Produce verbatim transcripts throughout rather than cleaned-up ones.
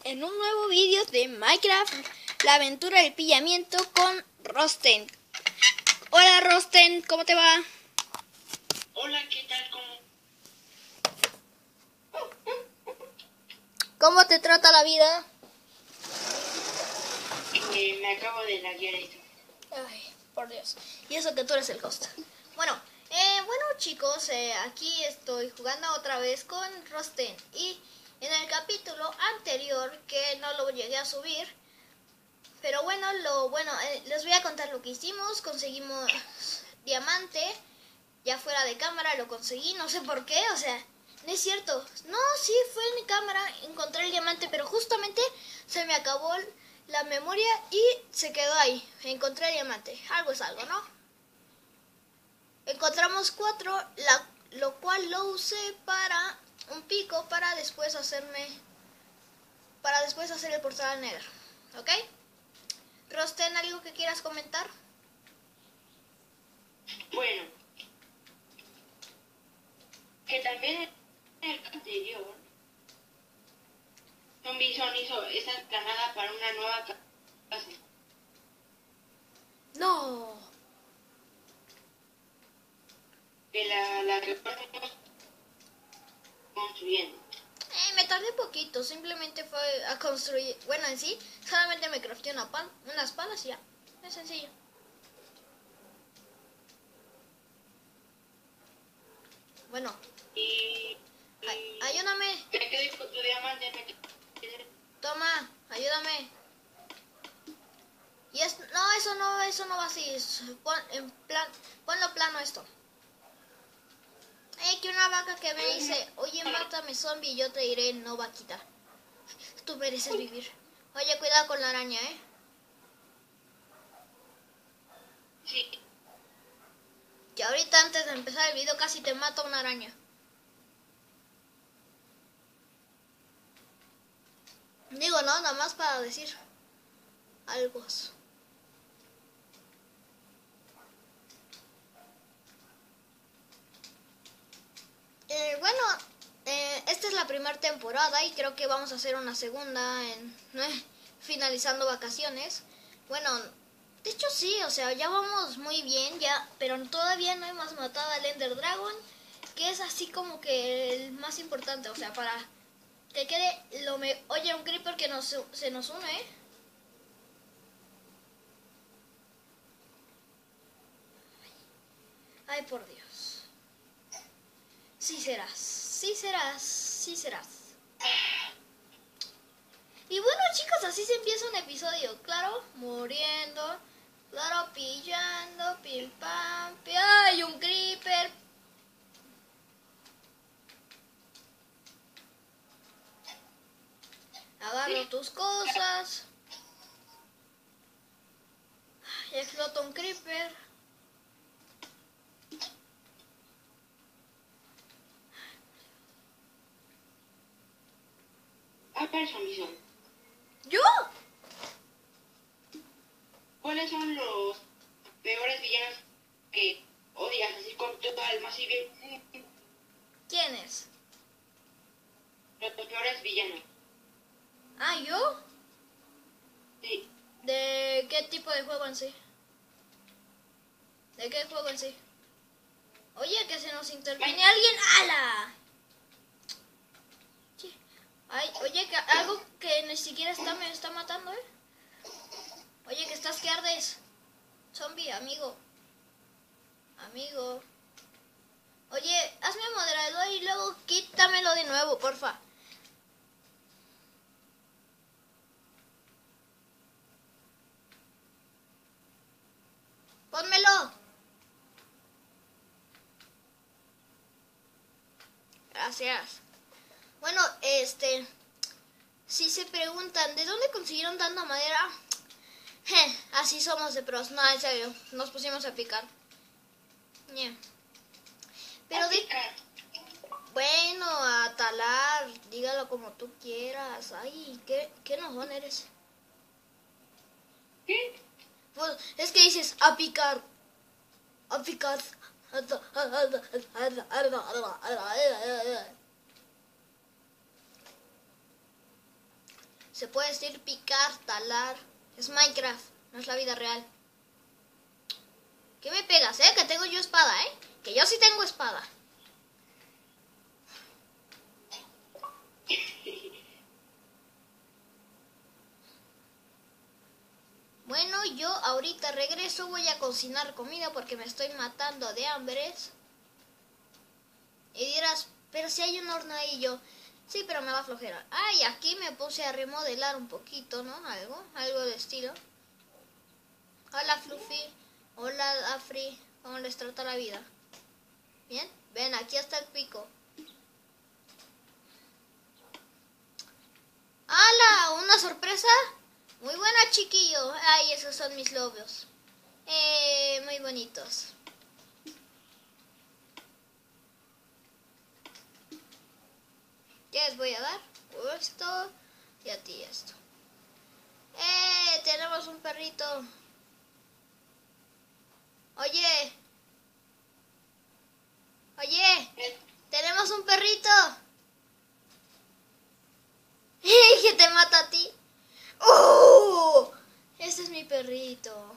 en un nuevo vídeo de Minecraft, la aventura del pillamiento con Rosten. Hola Rosten, ¿cómo te va? Hola, ¿qué tal? ¿Cómo? ¿Cómo te trata la vida? Eh, me acabo de laguear esto. Ay, por Dios. Y eso que tú eres el host. Bueno, eh, bueno chicos, eh, aquí estoy jugando otra vez con Rosten. Y en el capítulo anterior, que no lo llegué a subir, pero bueno, lo bueno eh, les voy a contar lo que hicimos. Conseguimos diamante, ya fuera de cámara lo conseguí, no sé por qué, o sea, no es cierto. No, sí, fue en cámara, encontré el diamante, pero justamente se me acabó la memoria y se quedó ahí. Encontré el diamante, algo es algo, ¿no? Encontramos cuatro, la, lo cual lo usé para un pico para después hacerme, para después hacer el portal al Nether, ¿ok? Rosten, ¿algo que quieras comentar? Bueno, que también en el anterior, Zombie Son hizo esa planada para una nueva casa. No. Que la, la que estamos construyendo. Eh, me tardé poquito, simplemente fue a construir, bueno, en sí, solamente me crafté una pan, unas palas y ya, es sencillo. Bueno, Y... ay, y ayúdame, me quedé con tu diamante. Me quedé... toma, ayúdame. Y es, no, eso no, eso no va así, es- pon, en plan, ponlo plano esto. Eh, que una vaca que me dice, oye, mátame zombie, yo te diré, no vaquita, tú mereces vivir. Oye, cuidado con la araña, eh. Sí. Que ahorita antes de empezar el video casi te mata una araña. Digo, no, nada más para decir algo. Eh, bueno, eh, esta es la primera temporada y creo que vamos a hacer una segunda en eh, finalizando vacaciones. Bueno, de hecho sí, o sea, ya vamos muy bien, ya, pero todavía no hemos matado al Ender Dragon, que es así como que el más importante, o sea, para que quede lo me... Oye, un creeper que nos, se nos une, ¿eh? Ay, por Dios. Sí serás, sí serás, sí serás. Y bueno chicos, así se empieza un episodio, claro, muriendo, claro, pillando, pim pam, pi- ¡ay, un creeper! Agarro tus cosas. Ay, explota un creeper. Ah, para Zombie Son. ¿Yo? ¿Cuáles son los peores villanos que odias así con tu alma, así bien? ¿Quién es? Los peores villanos. Ah, ¿yo? Sí. ¿De qué tipo de juego en sí? ¿De qué juego en sí? Oye, que se nos interviene alguien. ¡Hala! Sí. Ay, oye, que algo que ni siquiera está me está matando, ¿eh? Oye, que estás que ardes. Zombie, amigo. Amigo. Oye, hazme moderador y luego quítamelo de nuevo, porfa. Pónmelo. Gracias. Bueno, este... Si se preguntan, ¿de dónde consiguieron tanta madera? Je, así somos de pros. No, en serio. Nos pusimos a picar. Yeah. Pero A de... picar. Bueno, a talar. Dígalo como tú quieras. Ay, ¿qué, qué enojón eres? ¿Qué? Pues, es que dices a picar. A picar. Se puede decir picar, talar. Es Minecraft, no es la vida real. ¿Qué me pegas, eh? Que tengo yo espada, eh. Que yo sí tengo espada. Bueno, yo ahorita regreso, voy a cocinar comida porque me estoy matando de hambres. Y dirás, pero si hay un horno ahí, yo, sí, pero me va a flojera. Ay, aquí me puse a remodelar un poquito, ¿no? Algo, algo de estilo. Hola, Fluffy. Hola, Afri. ¿Cómo les trata la vida? Bien, ven, aquí está el pico. ¡Hala! ¿Una sorpresa? Muy buena, chiquillo. Ay, esos son mis lobios. Eh, muy bonitos. ¿Qué les voy a dar? Esto y a ti esto. ¡Eh! Tenemos un perrito. Oye. Oye. Tenemos un perrito. Que te mata a ti. ¡Oh! Ese es mi perrito.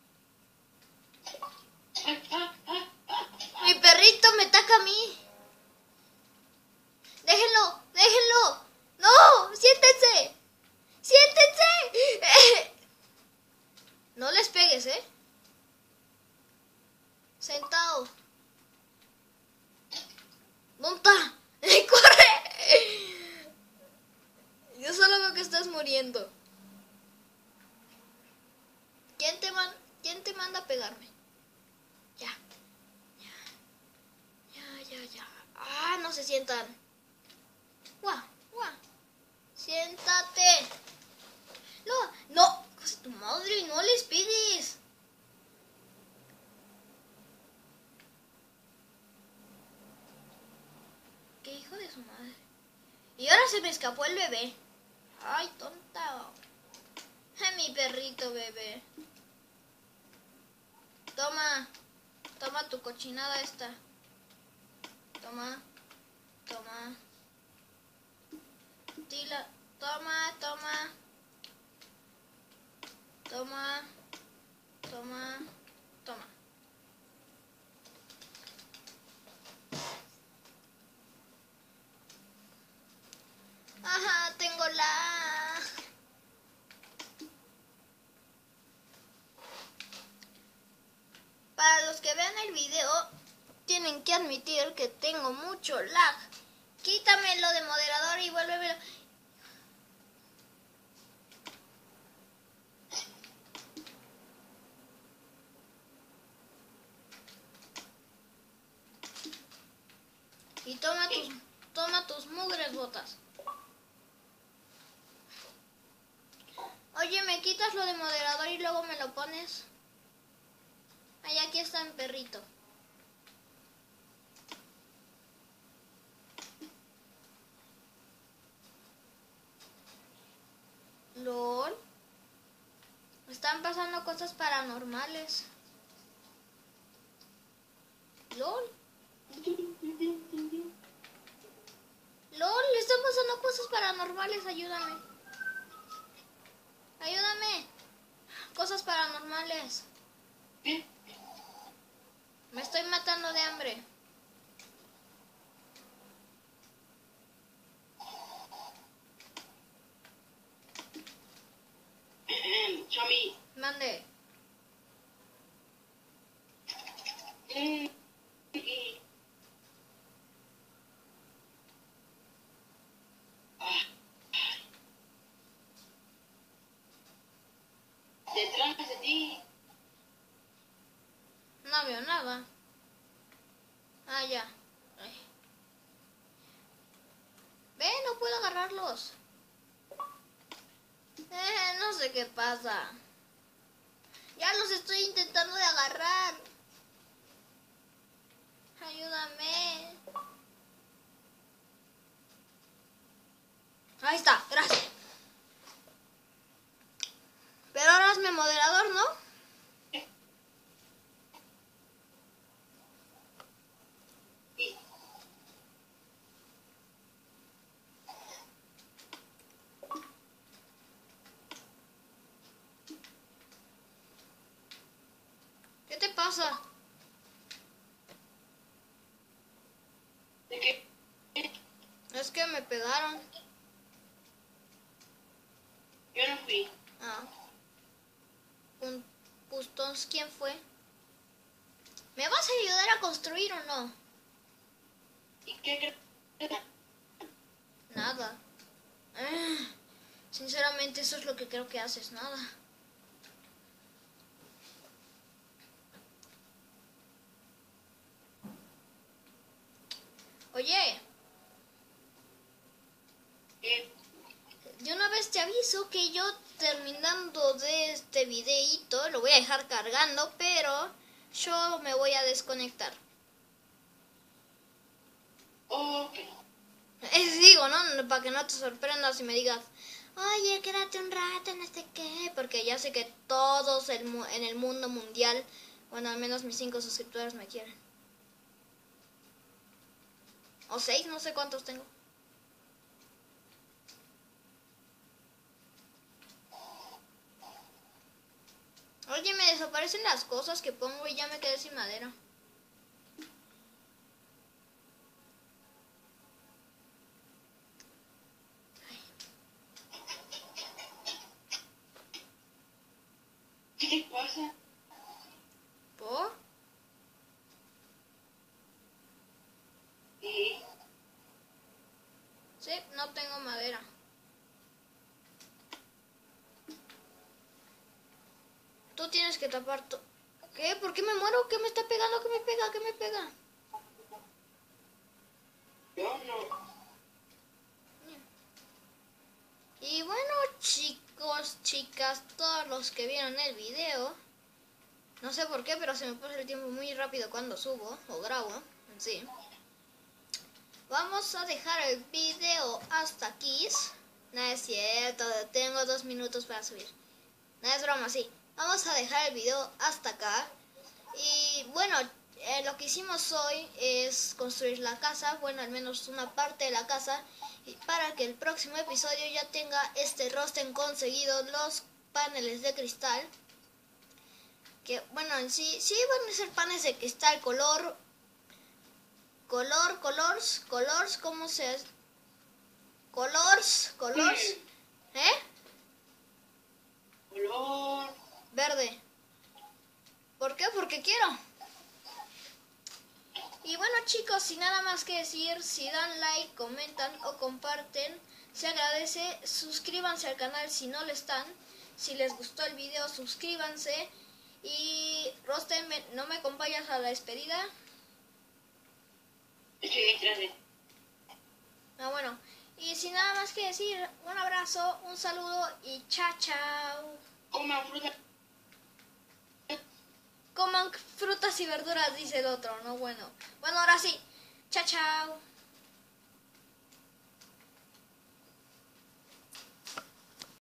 Mi perrito me ataca a mí. Déjenlo, déjenlo. No, siéntense. Siéntense. No les pegues, ¿eh? Sentado. ¿Dónde está? ¡Corre! Yo solo veo que estás muriendo. ¿Quién te, man ¿Quién te manda a pegarme? Ya. Ya. Ya, ya, ya. Ah, no se sientan. Guau, guau. Siéntate. No, no. Tu madre, no les pegues. ¿Qué hijo de su madre? Y ahora se me escapó el bebé. Ay, tonta. Mi perrito bebé. Toma. Toma tu cochinada esta. Toma. Toma. Tila. Toma, toma. Toma. Toma. Toma. Ajá, tengo la... Para los que vean el video, tienen que admitir que tengo mucho lag. Quítamelo de moderador y vuélvemelo. Y toma tus, toma tus mugres botas. Oye, ¿me quitas lo de moderador y luego me lo pones? Ay, aquí está mi perrito. LOL. Están pasando cosas paranormales. LOL. LOL, están pasando cosas paranormales, ayúdame. Ayúdame. Cosas paranormales. Me estoy matando de hambre. Chami. Mande. Mm. Detrás de ti. No veo nada. Ah, ya. Ay. Ve, no puedo agarrarlos. Eh, no sé qué pasa. Ya los estoy intentando de agarrar. Ayúdame. Ahí está, gracias. Pero ahora hazme moderador, ¿no? pasa? ¿De qué? Es que me pegaron. Yo no fui. Ah. Un Pustons, ¿quién fue? ¿Me vas a ayudar a construir o no? ¿Y qué crees? Nada. Ah, sinceramente, eso es lo que creo que haces, nada. Oye, ¿Qué? de una vez te aviso que yo terminando de este videíto lo voy a dejar cargando, pero yo me voy a desconectar. Ok. Es digo, ¿no? Para que no te sorprendas y me digas, oye, quédate un rato, no sé qué, porque ya sé que todos el mu- en el mundo mundial, bueno, al menos mis cinco suscriptores me quieren. O seis, no sé cuántos tengo. Oye, me desaparecen las cosas que pongo y ya me quedé sin madera. ¿Qué te pasa? ¿Por? ¿Y? Sí, no tengo madera. Tú tienes que tapar todo. ¿Qué? ¿Por qué me muero? ¿Qué me está pegando? ¿Qué me pega? ¿Qué me pega? Yo no. Y bueno, chicos, chicas, todos los que vieron el video, no sé por qué, pero se me pasa el tiempo muy rápido cuando subo o grabo, en sí. Vamos a dejar el video hasta aquí. No es cierto, tengo dos minutos para subir. No es broma, sí. Vamos a dejar el video hasta acá. Y bueno, eh, lo que hicimos hoy es construir la casa, bueno, al menos una parte de la casa, y para que el próximo episodio ya tenga este rosten conseguido los paneles de cristal. Que bueno, en sí, sí van a ser paneles de cristal color, color, colors, colors, ¿cómo se hace? Colors, colors, ¿eh? Color. Verde. ¿Por qué? Porque quiero. Y bueno, chicos, sin nada más que decir, si dan like, comentan o comparten, se agradece. Suscríbanse al canal si no lo están. Si les gustó el video, suscríbanse. Y Rosten, ¿me- ¿no me acompañas a la despedida? Estoy detrás de. Ah, bueno. Y sin nada más que decir, un abrazo, un saludo y chao, chao. Coman fruta. Coman frutas y verduras, dice el otro, ¿no? Bueno, bueno, ahora sí. Chao, chao.